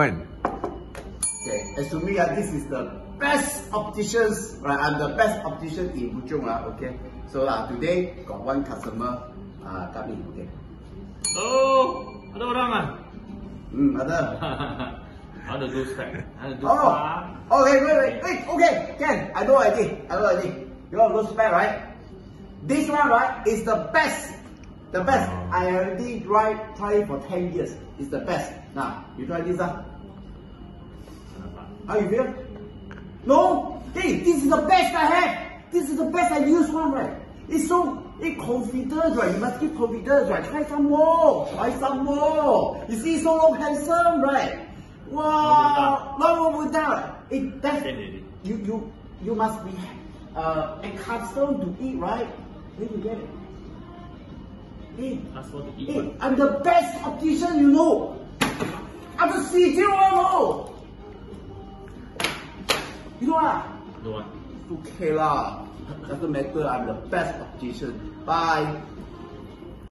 One. Okay, as to me, this is the best opticians, right? I'm the best optician in Puchong, okay? So today, got one customer come in, okay? Oh, ada orang ah? Ada. Ada do spec. Ada do Okay, wait, okay, Ken, I know already. You want to spec, right? This one, right, is the best. The best. I already try it for 10 years. It's the best. Now, you try this, How you feel? No? Hey, this is the best I have. This is the best I use one, right? It's confidence, right? You must give confidence, right? Try some more. You see, so long handsome, right? Wow, not more without. You must be accustomed to eat, right? Then you get it. Hey, I'm the best optician, you know. I'm the CJ1. You know what? Don't want. Okay lah. Doesn't matter. I'm the best optician. Bye.